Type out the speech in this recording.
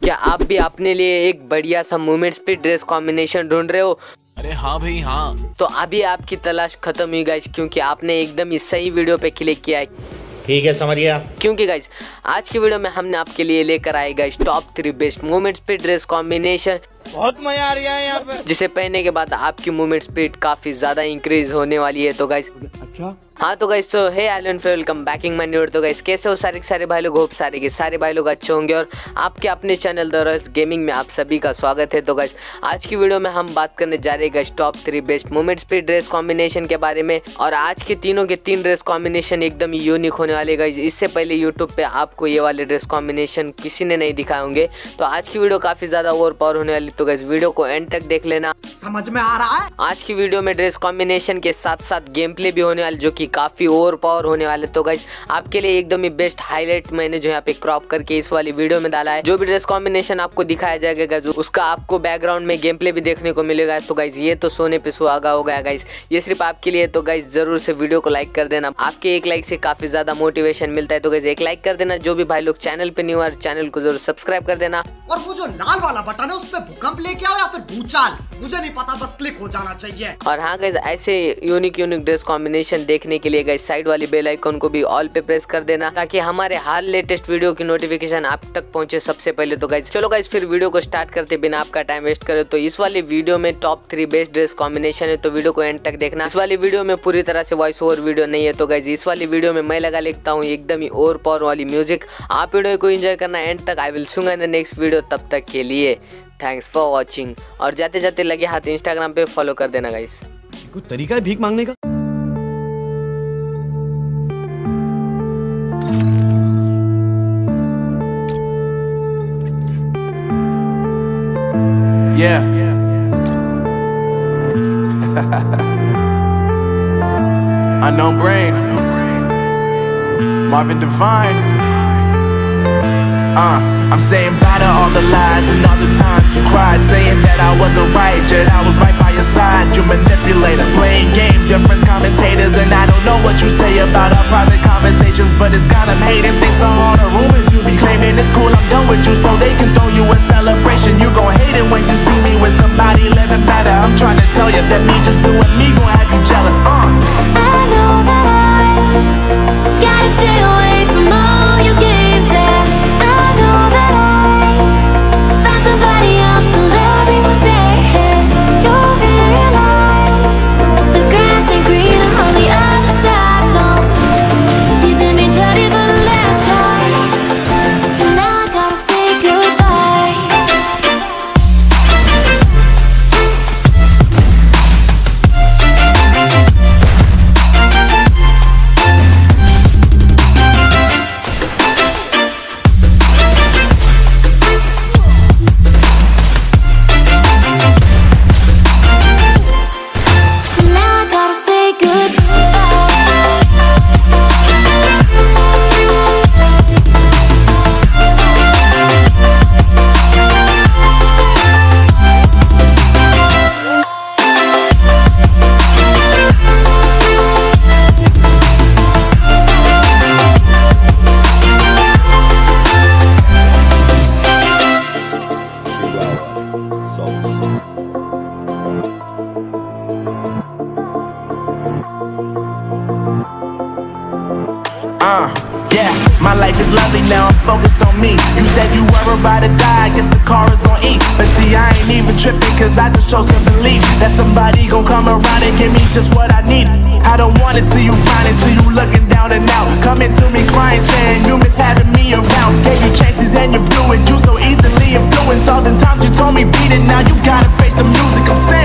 क्या आप भी अपने लिए एक बढ़िया सा मूवमेंट स्पीड ड्रेस कॉम्बिनेशन ढूंढ रहे हो? अरे हाँ भाई हाँ। तो अभी आपकी तलाश खत्म हुई गाइस, क्योंकि आपने एकदम ही सही वीडियो पे क्लिक किया है। ठीक है, समझ गया। क्योंकि गाइस आज की वीडियो में हमने आपके लिए लेकर आए guys top 3 best movement speed dress combination. बहुत मजा आ रहा है यहाँ पे, जिसे पहनने के बाद आपकी मूवमेंट स्पीड काफी ज्यादा इंक्रीज होने वाली है। तो गाइस अच्छा हाँ तो गाइस, तो hey Alan welcome back in my new. तो गाइस कैसे हो सारे भाई लोग? होप सारे के सारे भाई लोग अच्छे होंगे और आपके अपने चैनल द रॉयल्स गेमिंग में आप सभी का स्वागत है। तो गाइस आज की वीडियो में हम बात करने जा रहे हैं guys top 3 best movement speed dress combination के बारे में। और आज के तीनों के 3 ड्रेस कॉम्बिनेशन एकदम यूनिक होने वाले गाइस। इससे पहले यूट्यूब पे आपको ये वाले ड्रेस कॉम्बिनेशन किसी ने नहीं दिखाए होंगे, तो आज की वीडियो काफी ज्यादा ओवर पावर होने वाली। तो गाइस वीडियो को एंड तक देख लेना, समझ में आ रहा है। आज की वीडियो में ड्रेस कॉम्बिनेशन के साथ साथ गेम प्ले भी होने वाले, जो कि काफी ओवर पावर होने वाले। तो गाइस आपके लिए एकदम ही बेस्ट हाईलाइट मैंने जो यहाँ पे क्रॉप करके इस वाली वीडियो में डाला है। जो भी ड्रेस कॉम्बिनेशन आपको दिखाया जाएगा गाइस, उसका आपको बैकग्राउंड में गेम प्ले भी देखने को मिलेगा। तो गाइस ये तो सोने पे सुहागा हो गया गाइस, ये सिर्फ आपके लिए। तो गाइस जरूर से वीडियो को लाइक कर देना, आपके एक लाइक से काफी ज्यादा मोटिवेशन मिलता है। तो गाइस एक लाइक कर देना। जो भी भाई लोग चैनल पे न्यू है चैनल को जरूर सब्सक्राइब कर देना। और वो जो लाल वाला बटन है उस पे भूकंप लेके आओ या फिर भूचाल, मुझे नहीं पता, बस क्लिक हो जाना चाहिए। और हाँ गाइस ऐसे यूनिक ड्रेस कॉम्बिनेशन देखने के लिए गाइस साइड वाली बेल आइकन को भी ऑल पे प्रेस कर देना, ताकि हमारे हर लेटेस्ट वीडियो की नोटिफिकेशन आप तक पहुंचे सबसे पहले। तो गाइस चलो गाइस फिर वीडियो को स्टार्ट करते बिना आपका टाइम वेस्ट करे। तो इस वाली वीडियो में टॉप 3 बेस्ट ड्रेस कॉम्बिनेशन है, तो वीडियो को एंड तक देखना। इस वाली वीडियो में पूरी तरह से वॉइस ओवर वीडियो नहीं है। तो गाइस इस वाली वीडियो में मैं लगा लेता हूँ एकदम ही ओवर पावर वाली म्यूजिक। आप वीडियो को एंजॉय करना एंड तक। I will see you in the next video, तब तक के लिए थैंक्स फॉर वॉचिंग। और जाते जाते लगे हाथ इंस्टाग्राम पे फॉलो कर देना गाइस। कोई तरीका है भीख मांगने का? Yeah. Unknown Brain, Marvin Devine. I'm saying bye to all the lies and all the times you cried, saying that I wasn't right, yet I was right by your side. You manipulator, playing games, your friends commentators, and I don't know what you say about our private conversations, but it's got them hating. Thanks to all the rumors you be claiming, it's cool I'm done with you, so they can throw you a celebration. You gon' hate it when you see me with somebody living better. I'm trying to tell you that me just doing me gon' have you jealous. I know that I gotta stay away from all your games, yeah. I know that I found somebody else to love me one day. You'll realize the grass ain't greener on the other side. No, you did me dirty for the last time, so now I gotta say goodbye. Yeah, my life is lovely now, I'm focused on me. You said you were about to die, I guess the car is on E. But see, I ain't even tripping, cause I just chose to believe that somebody gon' come around and give me just what I need. I don't wanna see you crying, see you looking down and out, coming to me crying, saying you miss having me around. Gave you chances and you blew it, you so easily influenced. All the times you told me beat it, now you gotta face the music I'm saying.